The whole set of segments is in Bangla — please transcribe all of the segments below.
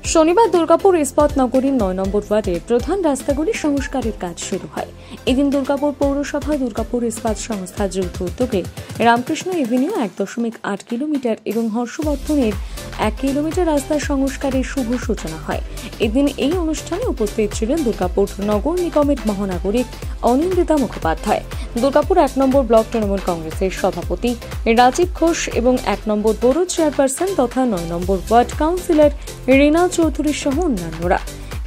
শনিবার দুর্গাপুর ইস্পাত নগরীর ৯ নম্বর ওয়ার্ডের প্রধান রাস্তাগুলির সংস্কারের কাজ শুরু হয়। এদিন দুর্গাপুর পৌরসভা, দুর্গাপুর ইস্পাত সংস্থার যৌথ উদ্যোগে রামকৃষ্ণ এভিনিউ ১.৮ কিলোমিটার এবং হর্ষবর্ধনের ১ কিলোমিটার রাস্তার সংস্কারের শুভ সূচনা হয়। এদিন এই অনুষ্ঠানে উপস্থিত ছিলেন দুর্গাপুর নগর নিগমের মহানাগরিক অনিন্দিতা মুখোপাধ্যায়, দুর্গাপুর ১ নম্বর ব্লক তৃণমূল কংগ্রেসের সভাপতি রাজীব ঘোষ এবং ১ নম্বর পৌর চেয়ারপারসন তথা ৯ number ward councillor Rina Chowdhury সহ অন্যান্যরা।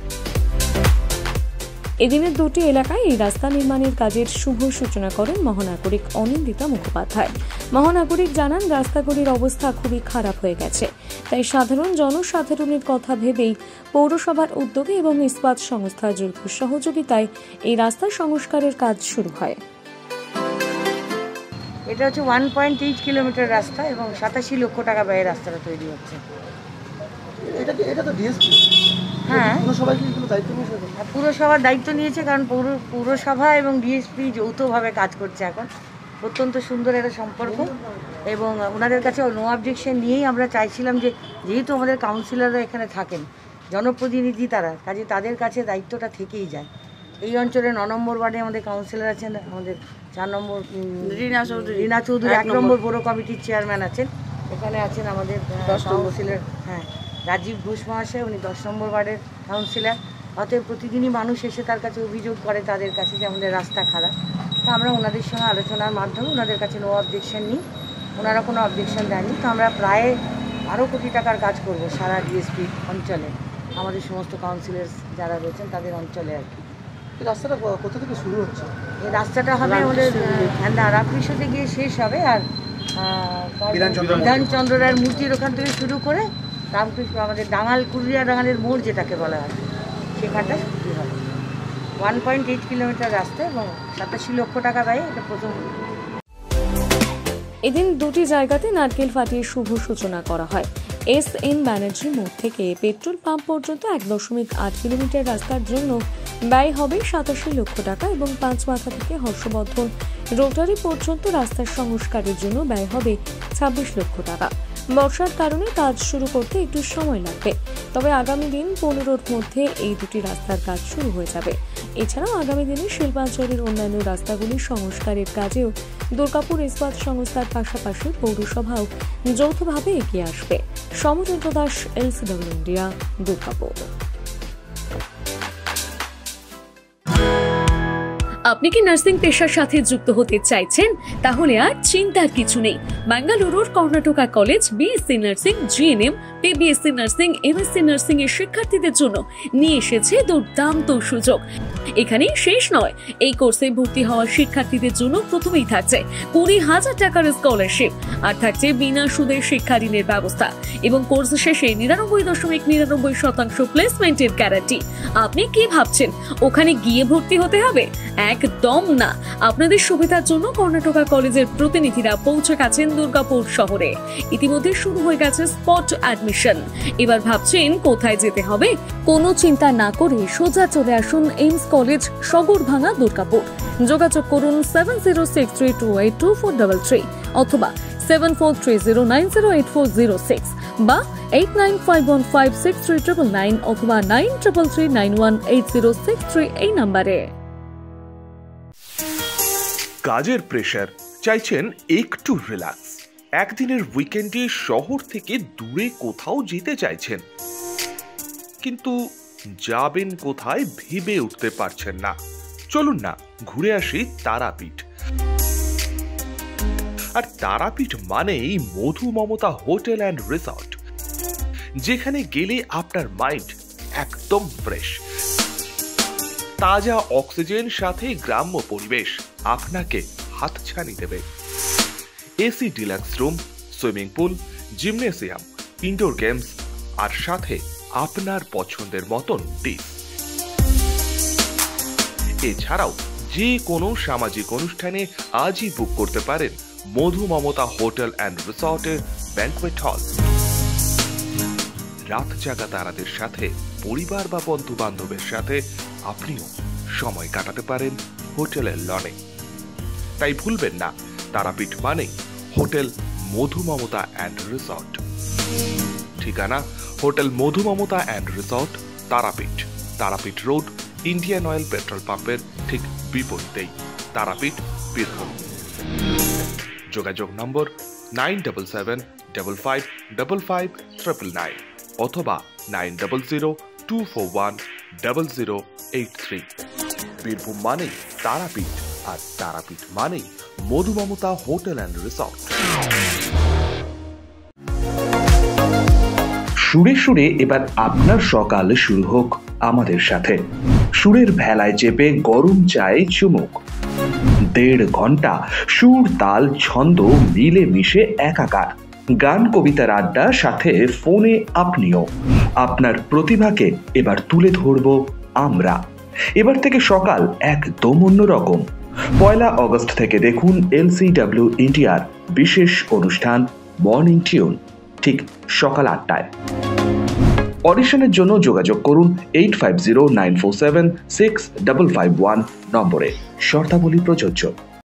এদিনের দুটি এলাকায় এই রাস্তা নির্মাণের কাজের শুভ সূচনা করেন মহানাগরিক অনিন্দিতা মুখোপাধ্যায়। মহানাগরিক জানান, রাস্তাগুলির অবস্থা খুবই খারাপ হয়ে গেছে, তাই সাধারণ জনসাধারণের কথা ভেবেই পৌরসভার উদ্যোগে এবং ইস্পাত সংস্থার যৌথ সহযোগিতায় এই রাস্তা সংস্কারের কাজ শুরু হয়। এটা হচ্ছে 1.8 কিলোমিটার রাস্তা এবং 87 লক্ষ টাকা ব্যয়ে রাস্তাটা তৈরি হচ্ছে। এটা তো ডিএসপি, হ্যাঁ, পুরসভার দায়িত্ব নিয়েছে, কারণ পৌরসভা এবং ডিএসপি যৌথভাবে কাজ করছে। এখন অত্যন্ত সুন্দর একটা সম্পর্ক এবং ওনাদের কাছে নো অবজেকশন নিয়েই আমরা চাইছিলাম যে যেহেতু আমাদের কাউন্সিলররা এখানে থাকেন, জনপ্রতিনিধি তারা, কাজে তাদের কাছে দায়িত্বটা থেকেই যায়। এই অঞ্চলে ৯ নম্বর ওয়ার্ডে আমাদের কাউন্সিলর আছেন, আমাদের ৪ নম্বর রিনা চৌধুরী, ১ নম্বর পৌর কমিটির চেয়ারম্যান আছেন, এখানে আছেন আমাদের কাউন্সিলর রাজীব ঘোষ মহাশয়, উনি ১০ নম্বর ওয়ার্ডের কাউন্সিলর। অতএব প্রতিদিনই মানুষ এসে তার কাছে অভিযোগ করে তাদের কাছে যে আমাদের রাস্তা খারাপ। তো আমরা ওনাদের সঙ্গে আলোচনার মাধ্যমে ওনাদের কাছে নো অবজেকশন নিই, ওনারা কোনো অবজেকশন দেননি। তো আমরা প্রায় ১২ কোটি টাকার কাজ করব সারা ডিএসপি অঞ্চলে, আমাদের সমস্ত কাউন্সিলর যারা রয়েছেন তাদের অঞ্চলে আর কি। এই রাস্তাটা কোথা থেকে শুরু হচ্ছে? এই রাস্তাটা হবে আমাদের রামকৃষ্ণতে গিয়ে শেষ হবে, আর বিধানচন্দ্র রায়ের মূর্তির ওখান থেকে শুরু করে রামকৃষ্ণ আমাদের কুলিয়া ডাঙালের মোড় যেটাকে বলা হয় সেখানটা শুরু হবে। 1.8 কিলোমিটার রাস্তা এবং 87 লক্ষ টাকা ব্যয়ে এটা প্রথম। এদিন দুটি জায়গাতে নারকেল ফাটিয়ে শুভ সূচনা করা হয়। SN ব্যানার্জি মোড় থেকে পেট্রোল পাম্প পর্যন্ত ১.৮ কিলোমিটার রাস্তার জন্য ব্যয় হবে ৮৭ লক্ষ টাকা এবং পাঁচমাথা থেকে হর্ষবর্ধন রোটারি পর্যন্ত রাস্তার সংস্কারের জন্য ব্যয় হবে ২৬ লক্ষ টাকা। বর্ষার কারণে কাজ শুরু করতে একটু সময় লাগবে, তবে আগামী দিন ১৫র মধ্যে এই দুটি রাস্তার কাজ শুরু হয়ে যাবে। এছাড়াও আগামী দিনে শিল্পাঞ্চলের অন্যান্য রাস্তাগুলির সংস্কারের কাজেও দুর্গাপুর ইস্পাত সংস্থার পাশাপাশি পৌরসভাও যৌথভাবে এগিয়ে আসবে। Samarendra Das, LCW India, Durgapur. আপনি কি নার্সিং পেশার সাথে যুক্ত হতে চাইছেন? তাহলে আর চিন্তার কিছু নেই। বেঙ্গালুরুর Karnataka college BSc nursing, GNM, PBSc nursing, MSc nursing এর শিক্ষার্থীদের জন্য নিয়ে এসেছে দুর্দান্ত সুযোগ। এখানেই শেষ নয়, এই কোর্সে ভর্তি হওয়া শিক্ষার্থীদের জন্য প্রথমেই থাকছে ২০,০০০ টাকার স্কলারশিপ, আর থাকছে বিনা সুদের শিক্ষা ঋণের ব্যবস্থা এবং কোর্স শেষে ৯৯.৯৯% প্লেসমেন্টের গ্যারান্টি। আপনি কি ভাবছেন ওখানে গিয়ে ভর্তি হতে হবে? একদম না। আপনাদের সুবিধার জন্য কর্ণাটকা কলেজের প্রতিনিধিরা পৌঁছে গেছেন দুর্গাপুর শহরে। ইতিমধ্যে শুরু হয়ে গেছে স্পট অ্যাডমিশন। এবার ভাবছেন কোথায় যেতে হবে? কোনো চিন্তা না করে সোজা চলে আসুন এইমস কলেজ, সগরভাঙা, দুর্গাপুর। যোগাযোগ করুন 7063282433 অথবা 7430908406 বা 8951563999 অথবা 93391806 এই নম্বরে। কাজের প্রেসার, চাইছেন একটু রিল্যাক্স, একদিনের উইকেন্ডে শহর থেকে দূরে কোথাও যেতে চাইছেন, কিন্তু যাবেন কোথায় ভেবে উঠতে পারছেন না। চলুন না ঘুরে আসি তারাপীঠ। আর তারাপীঠ মানেই Madhu Mamata hotel and resort, যেখানে গেলে আপনার মাইন্ড একদম ফ্রেশ। তাজা অক্সিজেন সাথে গ্রাম্য পরিবেশ আপনাকে হাতছানি দেবে। AC deluxe room, swimming pool, gymnasium, indoor games আর সাথে আপনার পছন্দের মতন ডিশ। এছাড়াও যে কোনো সামাজিক অনুষ্ঠানে আজই বুক করতে পারেন মধু মমতা হোটেল অ্যান্ড রিসর্টের ব্যাংকুয়েট হল। রাত জাগা তারাদের সাথে, পরিবার বা বন্ধু বান্ধবের সাথে আপনিও সময় কাটাতে পারেন হোটেলের লনে। তাই ভুলবেন না, তারাপীঠ মানে hotel Madhu Mamata and resort. ঠিকানা hotel Madhu Mamata and resort, Tarapith, Tarapith road, Indian oil petrol পাম্পের ঠিক বিপরীতেই, তারাপীঠ, বীরভূম। যোগাযোগ নম্বর 9775555599 অথবা 9002410083। বীরভূম মানেই তারাপীঠ, আর তারাপীঠ মানেই Madhu Mamata hotel and resort. সুরে সুরে এবার আপনার সকাল শুরু হোক আমাদের সাথে। সুরের ভেলায় চেপে গরম চায়ে চুমুক। 1.5 ঘন্টা সুর, তাল, ছন্দ মিলে মিশে একাকার। গান, কবিতার আড্ডা, সাথে ফোনে আপনিও। আপনার প্রতিভাকে এবার তুলে ধরব আমরা। এবার থেকে সকাল একদম অন্যরকম। 1 আগস্ট থেকে দেখুন LCW ইন্ডিয়ার বিশেষ অনুষ্ঠান মর্নিং টিউন, ঠিক সকাল 8টায়। অডিশনের জন্য যোগাযোগ করুন 8509476551 নম্বরে। শর্তাবলী প্রযোজ্য।